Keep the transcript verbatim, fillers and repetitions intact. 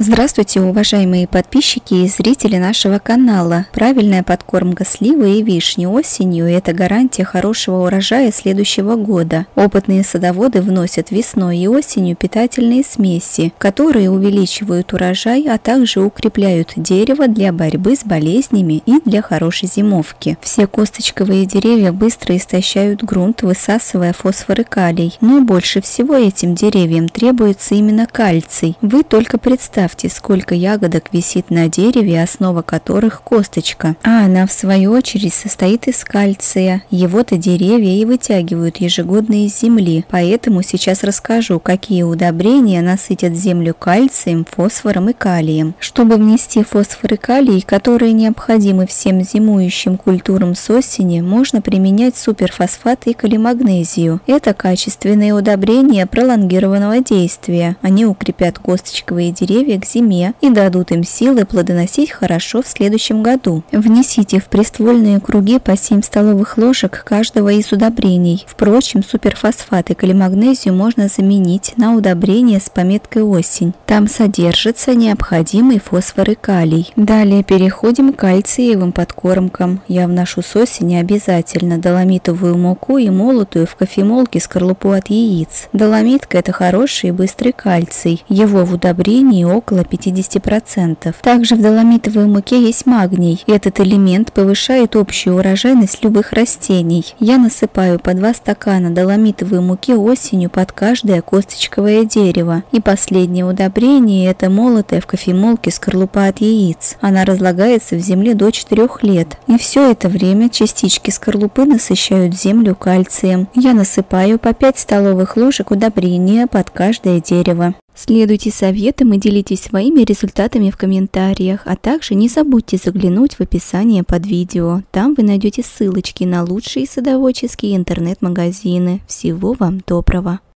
Здравствуйте, уважаемые подписчики и зрители нашего канала. Правильная подкормка сливы и вишни осенью – это гарантия хорошего урожая следующего года. Опытные садоводы вносят весной и осенью питательные смеси, которые увеличивают урожай, а также укрепляют дерево для борьбы с болезнями и для хорошей зимовки. Все косточковые деревья быстро истощают грунт, высасывая фосфор и калий. Но больше всего этим деревьям требуется именно кальций. Вы только представьте, Представьте, сколько ягодок висит на дереве, основа которых косточка, а она в свою очередь состоит из кальция. Его-то деревья и вытягивают ежегодно из земли, поэтому сейчас расскажу, какие удобрения насытят землю кальцием, фосфором и калием. Чтобы внести фосфор и калий, которые необходимы всем зимующим культурам с осени, можно применять суперфосфат и калимагнезию. Это качественные удобрения пролонгированного действия. Они укрепят косточковые деревья к зиме и дадут им силы плодоносить хорошо в следующем году. Внесите в приствольные круги по семь столовых ложек каждого из удобрений. Впрочем, суперфосфат и калимагнезию можно заменить на удобрение с пометкой «осень». Там содержится необходимый фосфор и калий. Далее переходим к кальциевым подкормкам. Я вношу с осени обязательно доломитовую муку и молотую в кофемолке скорлупу от яиц. Доломитка – это хороший и быстрый кальций. Его в удобрении около пятьдесят процентов. Также в доломитовой муке есть магний. Этот элемент повышает общую урожайность любых растений. Я насыпаю по два стакана доломитовой муки осенью под каждое косточковое дерево. И последнее удобрение – это молотая в кофемолке скорлупа от яиц. Она разлагается в земле до четырёх лет. И все это время частички скорлупы насыщают землю кальцием. Я насыпаю по пять столовых ложек удобрения под каждое дерево. Следуйте советам и делитесь своими результатами в комментариях, а также не забудьте заглянуть в описание под видео. Там вы найдете ссылочки на лучшие садоводческие интернет-магазины. Всего вам доброго!